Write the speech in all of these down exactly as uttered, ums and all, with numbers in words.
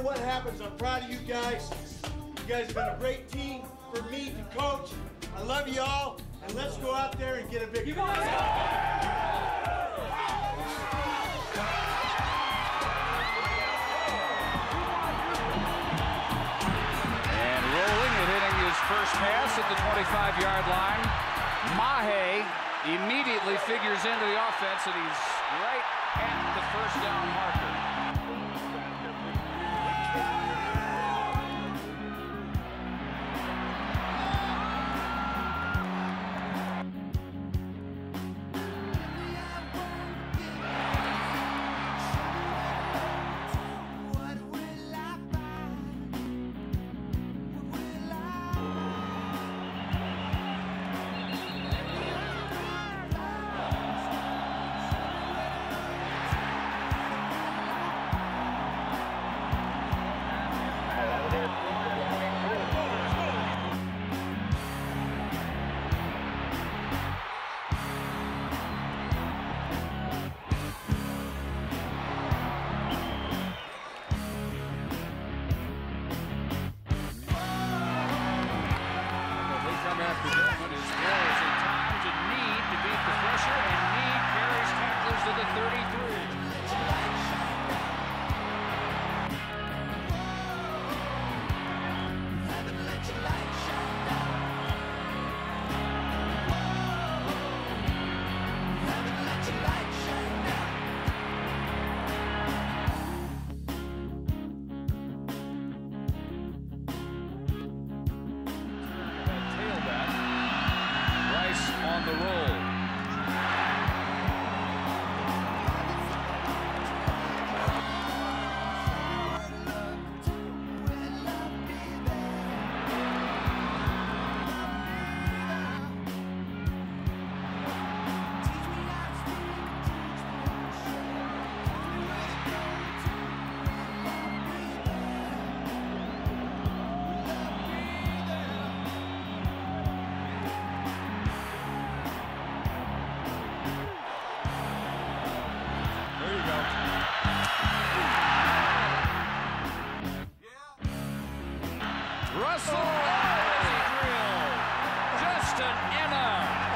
what happens, I'm proud of you guys. You guys have been a great team for me to coach. I love you all, and let's go out there and get a victory. And rolling and hitting his first pass at the twenty-five yard line. Mahe immediately figures into the offense, and he's right at the first down marker. After Doman, his throw is in time to Need to beat the pressure, and Need carries tacklers to the thirty-three. On the roll. Russell, drill, just an inner.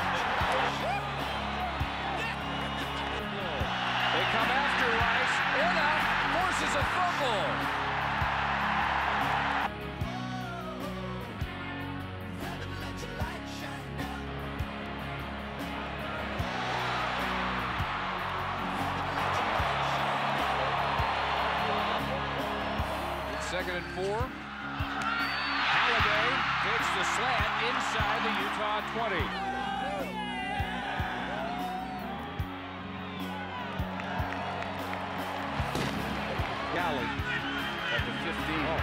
They come after Rice. Inna forces a fumble. Second and four. Takes the slant inside the Utah twenty. Galley at the fifteen. Oh.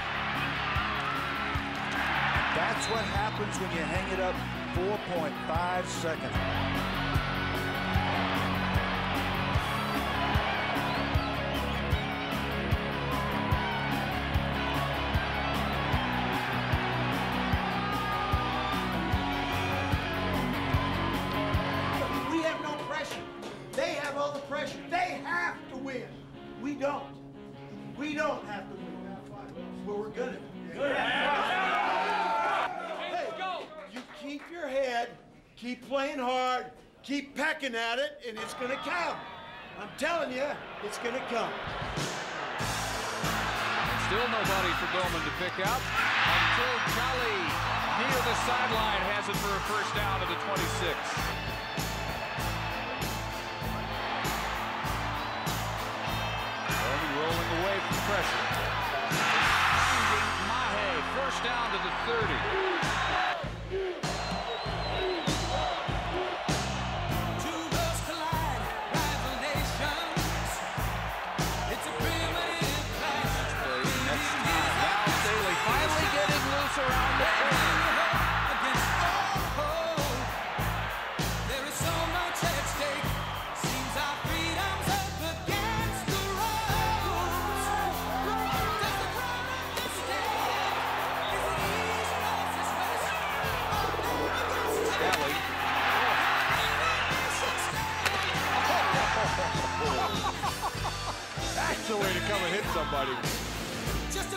That's what happens when you hang it up four point five seconds. Pressure. They have to win. We don't. We don't have to win. But we're gonna. Hey, you keep your head, keep playing hard, keep pecking at it, and it's gonna come. I'm telling you, it's gonna come. Still nobody for Doman to pick up until Kelly near the sideline has it for a first down to the twenty-six. Rolling away from pressure. Finding Mahe, first down to the thirty. Two girls collide, rival nations. It's a primitive clash. Next time. Now Staley finally getting loose around the corner. There is so much at stake. Seems our freedom's up against the That's the way to come and hit somebody. Just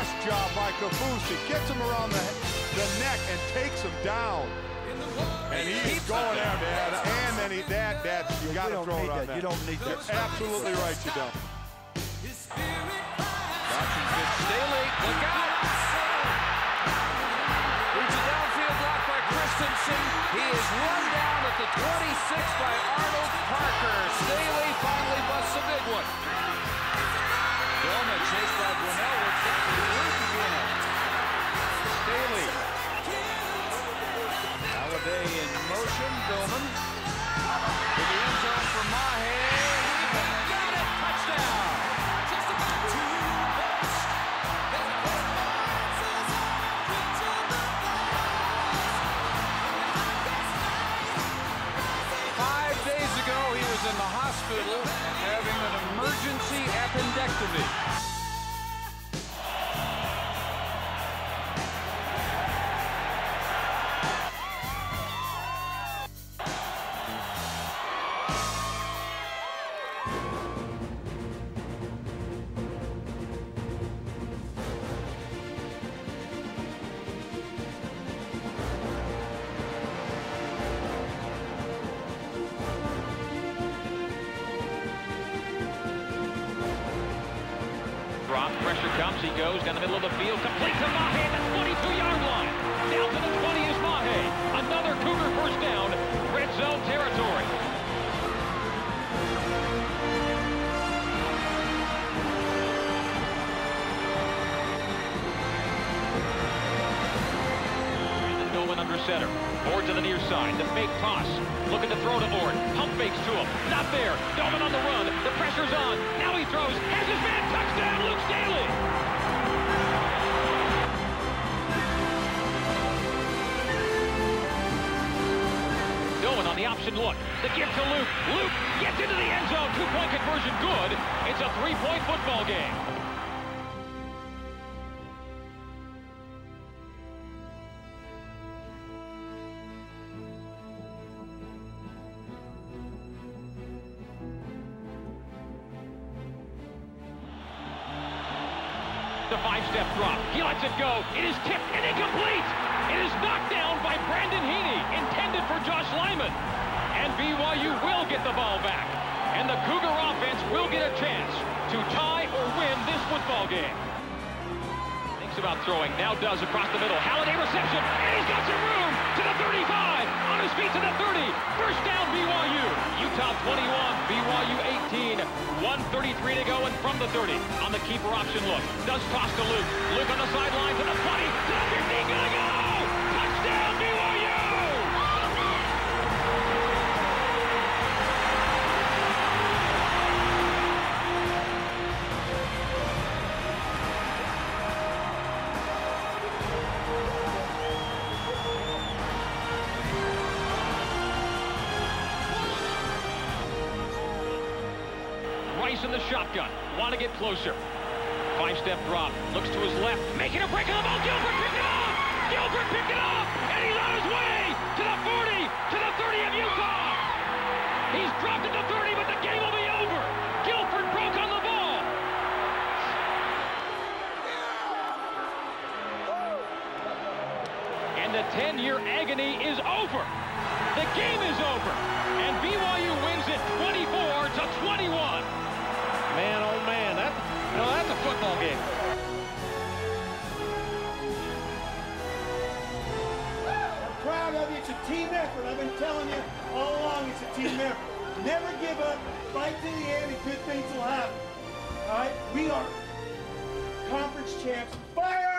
Nice job by Kafusi. Gets him around the, the neck and takes him down. And he's going there, Dad. And then he, Dad, Dad, you got to throw it on that. You don't need that. You're absolutely right, you don't. Watching good. Staley, look out! Reads a downfield block by Christensen. He is run down at the twenty-six by Arnold Parker. Staley finally busts a big one. Doman chased by Brunel. Looks up to the roof again. Staley. Halliday in motion. Doman. To the end zone for Mahe. Got it! Touchdown! Five days ago, he was in the hospital having an emergency appendectomy. Drop, pressure comes, he goes down the middle of the field, complete to Mahe at the twenty-two yard line. Down to the twenty is Mahe. Another Cougar first down, red zone territory. Brandon Doman under center. Ord to the near side, the fake toss. Looking to throw to Ord. Pump fakes to him. Not there. Doman on the run. The pressure's on. Now he throws. Has his man. Touchdown, Luke Staley. Doman on the option look. The give to Luke. Luke gets into the end zone. Two-point conversion good. It's a three-point football game. The five-step drop. He lets it go. It is tipped and incomplete. It is knocked down by Brandon Heaney, intended for Josh Lyman. And B Y U will get the ball back. And the Cougar offense will get a chance to tie or win this football game. Thinks about throwing. Now does across the middle. Halliday reception. And he's got some room to the thirty-five. On his feet to the thirty. First down B Y U. Utah twenty-one. B Y U eighteen. one thirty-three to go and from the thirty. On the keeper option look. Does toss to Luke. Luke on the sideline to the twenty. To the fifteen. Gonna go! Touchdown B Y U! Rice in the shotgun. Want to get closer. Five-step drop. Looks to his left. Making a break on the ball. Gilford picked it up! Gilford picked it up! And he's on his way to the forty, to the thirty of Utah! He's dropped at the thirty, but the game will be over! Gilford broke on the ball! And the ten-year agony is over! The game is over! And B Y U wins it twenty-four to twenty-one! Man, oh man, that, no, that's a football game. I'm proud of you. It's a team effort. I've been telling you all along it's a team effort. Never give up. Fight to the end and good things will happen. All right? We are conference champs. Fire